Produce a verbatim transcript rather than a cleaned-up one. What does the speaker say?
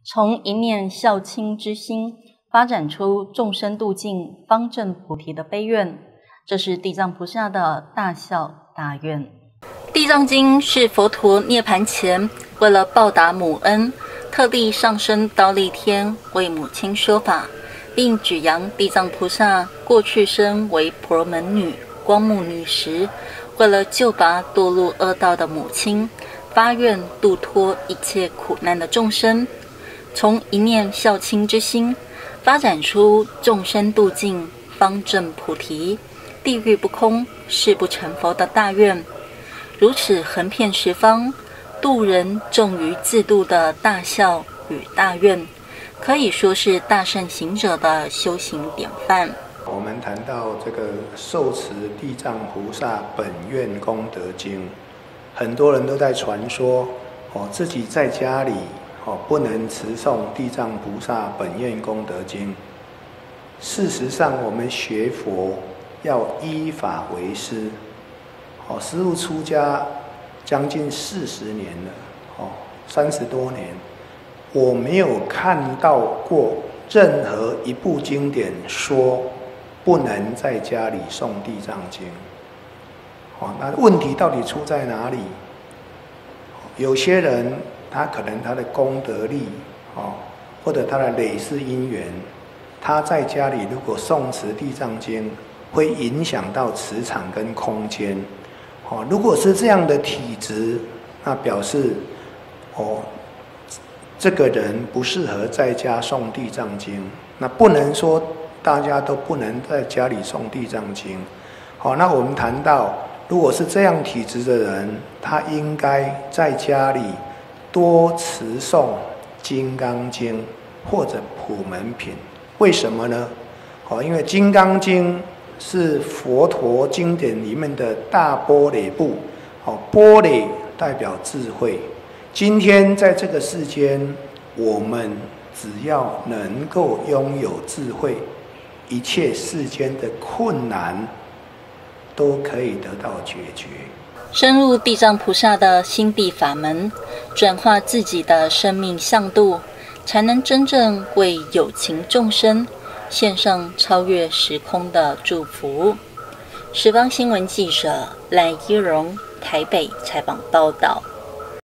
从一念孝亲之心，发展出众生度尽、方正菩提的悲愿，这是地藏菩萨的大孝大愿。地藏经是佛陀涅盘前为了报答母恩，特地上升忉利天为母亲说法，并举扬地藏菩萨过去生为婆罗门女、光目女时，为了救拔堕入恶道的母亲，发愿度脱一切苦难的众生，从一念孝亲之心，发展出众生度尽、方正菩提、地狱不空、誓不成佛的大愿。如此横遍十方，度人重于自度的大孝与大愿，可以说是大圣行者的修行典范。 我们谈到这个受持地藏菩萨本愿功德经，很多人都在传说哦，自己在家里哦不能持诵地藏菩萨本愿功德经。事实上，我们学佛要依法为师。哦，师父出家将近四十年了，哦，三十多年，我没有看到过任何一部经典说不能在家里诵地藏经。哦，那问题到底出在哪里？有些人他可能他的功德力，哦，或者他的累世因缘，他在家里如果诵持地藏经，会影响到磁场跟空间。哦，如果是这样的体质，那表示哦，这个人不适合在家诵地藏经。那不能说大家都不能在家里诵地藏经。好，那我们谈到，如果是这样体质的人，他应该在家里多持诵金刚经或者普门品。为什么呢？好，因为金刚经是佛陀经典里面的大般若部，好，般若代表智慧。今天在这个世间，我们只要能够拥有智慧，一切世间的困难都可以得到解决。 深入地藏菩萨的心地法门，转化自己的生命向度，才能真正为有情众生献上超越时空的祝福。十方新闻记者赖依荣台北采访报道。